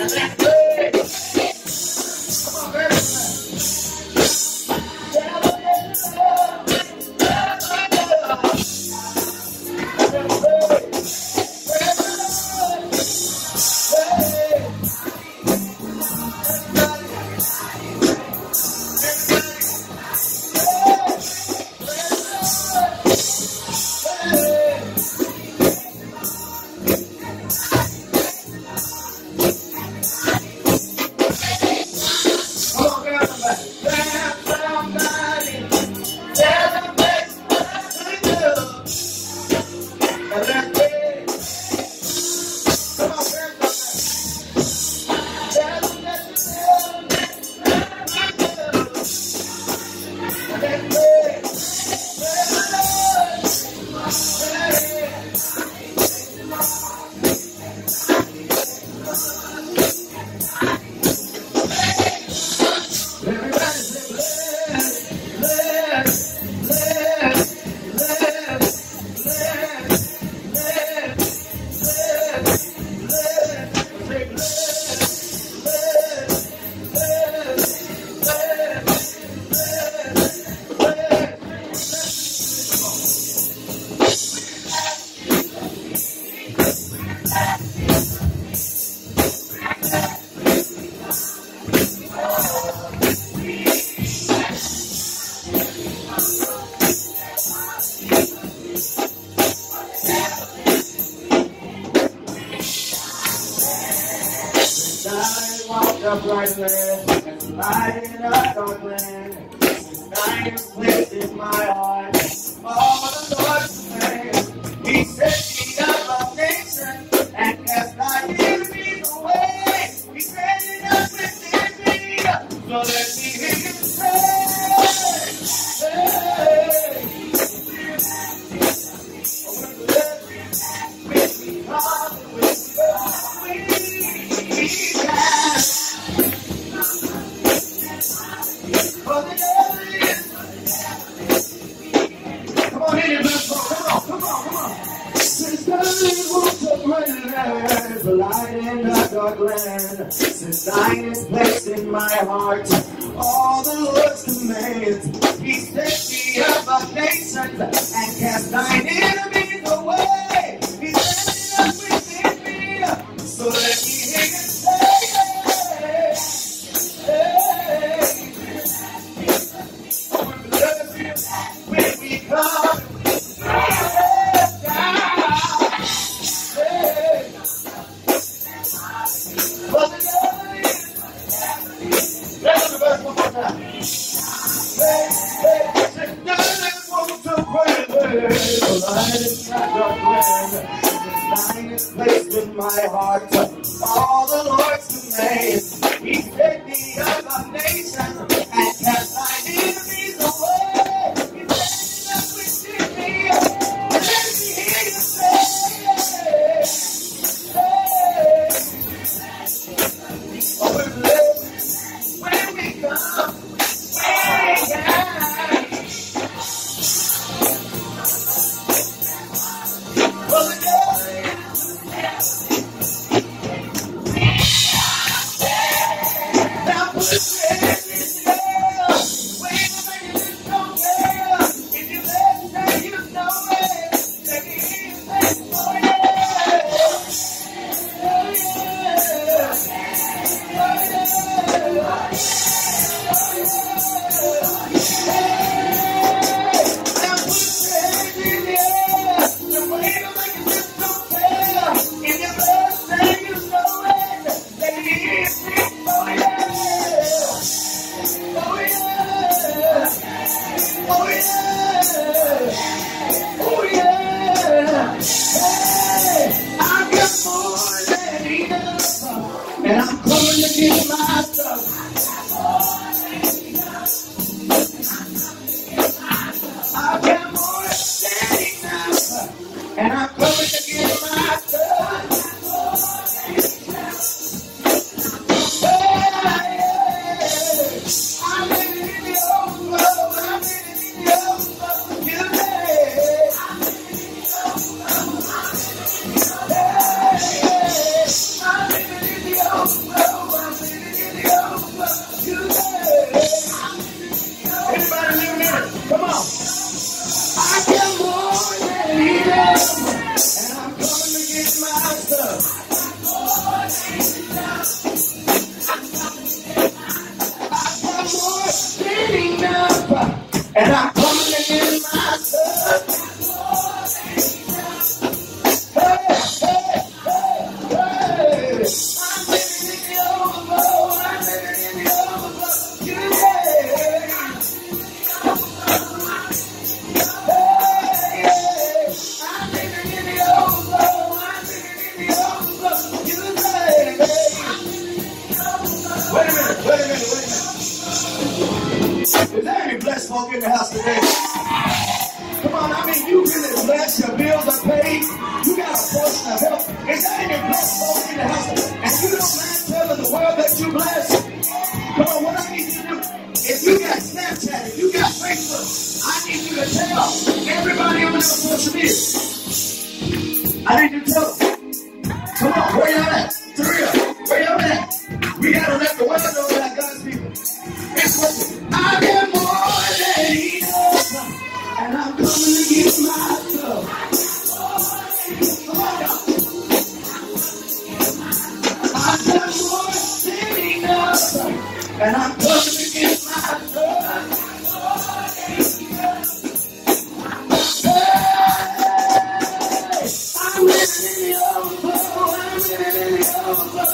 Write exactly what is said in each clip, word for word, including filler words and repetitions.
up right there, and lighting up dark land. I am placed in my heart, all the Lord's command. He set me up a nation, and cast my enemies away. He set it up within me, so let me hear you say, hey. With me, God, with God, we can. For the devil is. Come on, hit it, let's go. Come on, come on, come on. Since God wants to bring the light in the dark land, since thine is placed in my heart, all the Lord's commands, He set me up a nation and cast thine enemies away. He set it up within me, so let me hear you say, hey, hey. When we come, placed in my heart, all the Lord's commands. He set me up a nation and cast my enemies away. He set up within me. Let me hear you say, hey, oh, we're blessed when we come, when we can. Well, the devil and I'm coming to get my stuff. I've got more than enough, and I'm coming to get my stuff. Hey, I'm living in the overflow, I'm living in the overflow. You hey, I'm living in the overflow. Hey, I'm living in the overflow. And I'm coming in myself. Hey, hey, hey, hey. I'm living in the overflow. I'm living in the overflow. Yeah. Hey, hey. I'm living in the overflow. I'm living in the overflow. Yeah. Wait a minute, wait a minute, wait a minute. Is there any blessed folk in the house today? Come on, I mean, you really blessed. Your bills are paid. You got a portion of help. Is there any blessed folk in the house? And you don't mind telling the world that you blessed? Come on, what I need you to do, if you got Snapchat, if you got Facebook, I need you to tell everybody on your social media. I need you to tell them. Come on, where y'all at? For real, where y'all at? We gotta let the world know that God's people. It's what I am more than enough, and I'm coming to give myself. Come on, y'all. I am more than enough, and I'm coming to give myself. Hey, I'm living in the overflow. I'm living in the overflow.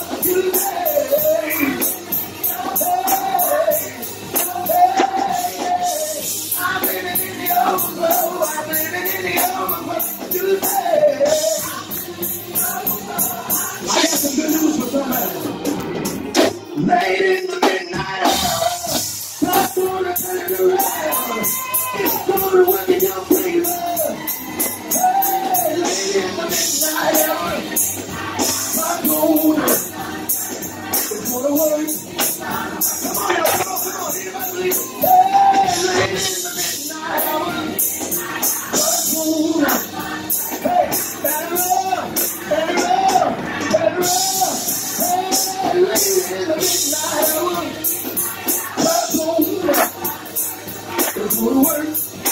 Late in the midnight hour, God's gonna turn it around. It's gonna work in your favor. Hey, late in the midnight hour, God's gonna, it's gonna work. Come on, y'all, come on, come on, anybody believe? Hey, late in the midnight hour, God's gonna, hey, better up, better up, better up. Hey, late in the midnight hour, God's gonna, it's gonna work.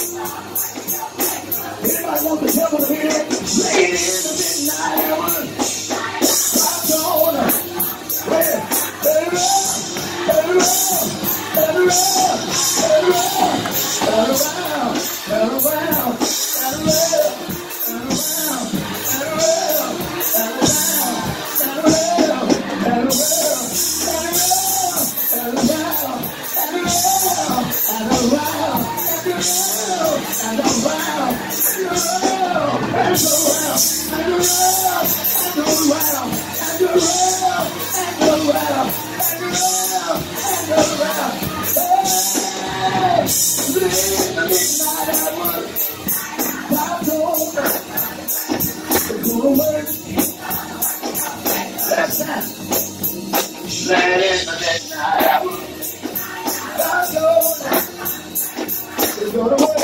Anybody want the devil to hear it? Late in the midnight hour, God's gonna, hey, better up, better up, better up, better up, better around, better around, better around, better around, better around, better around, better around. Let in the midnight hour. God's gonna, it's gonna work.